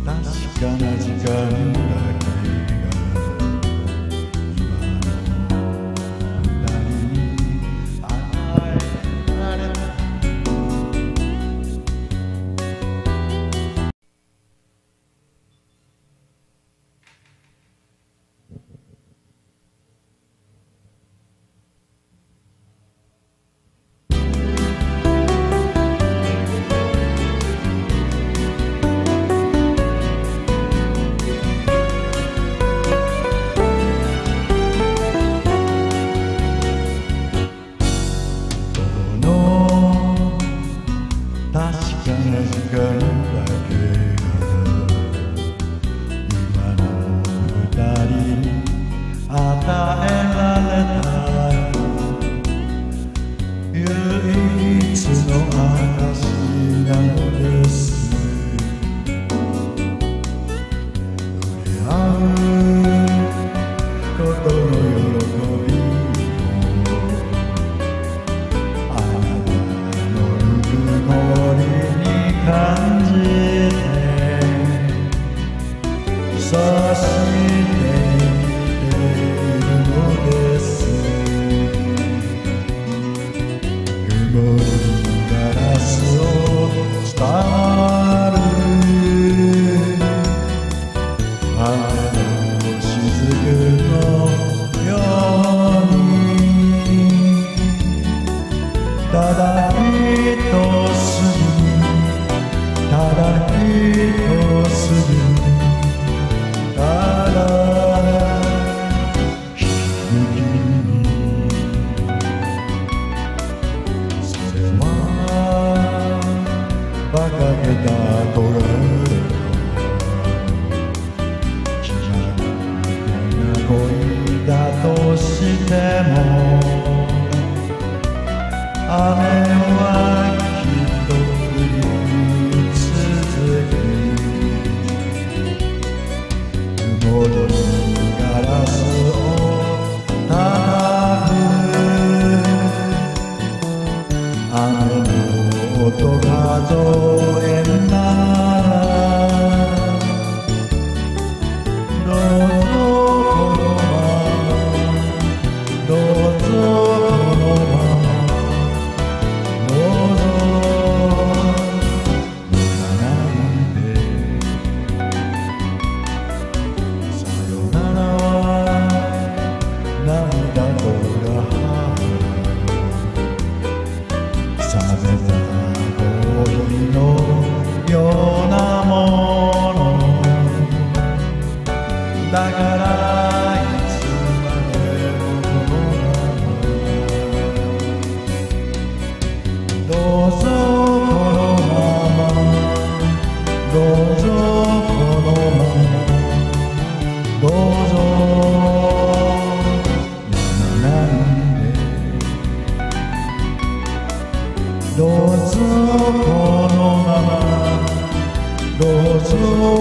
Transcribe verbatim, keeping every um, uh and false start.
確かな時間だけが今の二人に与えられた。確かな時間だけが今の二人に与えられた唯一の証なのですね。触れ合うことの喜び感じて、そして生きているのです。曇りガラスを伝わる雨の雫のように、ただ一つただ一つただ一人にそれは馬鹿げた頃君が恋だとしても雨はきっと降り続く。曇りガラスを叩く雨の音数えながら、どうぞこのまま、どうぞこのまま、どうぞ泣かないで。さよならは涙と裏腹、冷めたコーヒーのようなものだから、いつまでもこのまま、どうぞこのまま、どうぞこのまま、どうぞ泣かないで。どうぞこのまま、どうぞ